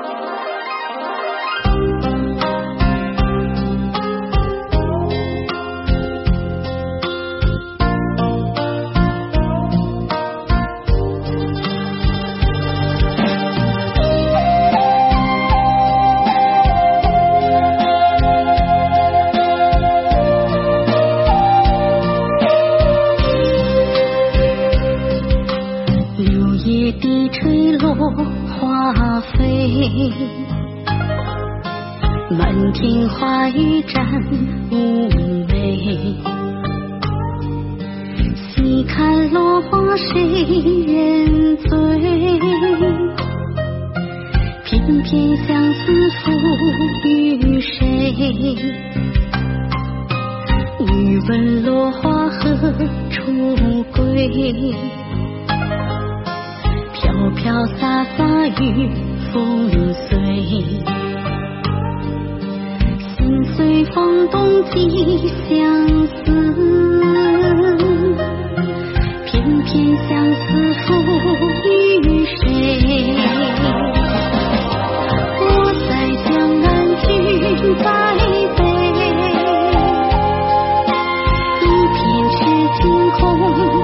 花飞，满天花雨沾妩媚。细看落花谁人醉？偏偏相思赋予谁？欲问落花何处归？飘飘洒洒雨风随，心随风动寄相思，偏偏相思赋予谁？我在江南，君在北，一片痴情空。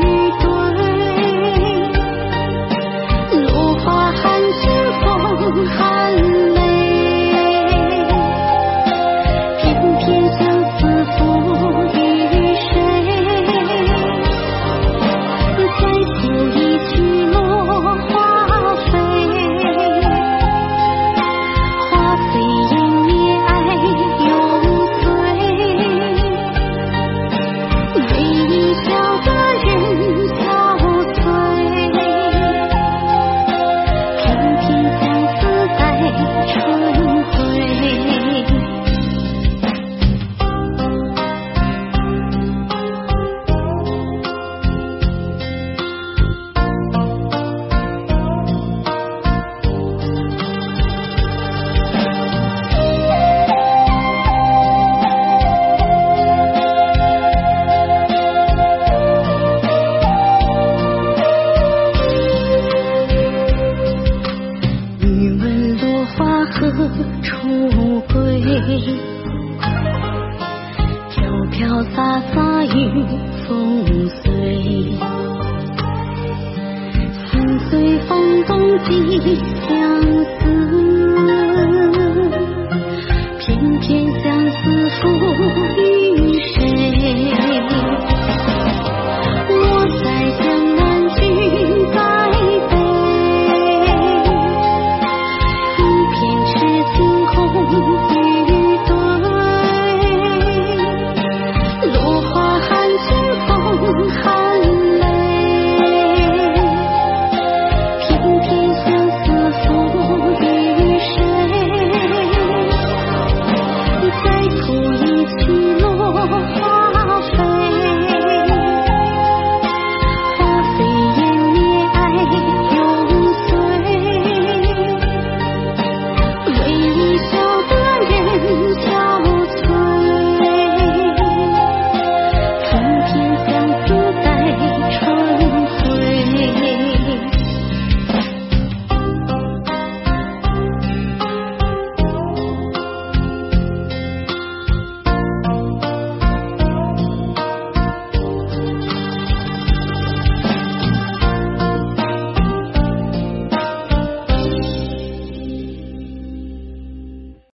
含泪，偏偏相思赋予谁？再奏一曲落花飞，花飞烟灭爱永醉，为你笑得人憔悴，偏偏春回。何处归？飘飘洒洒雨风随，心随风动寄相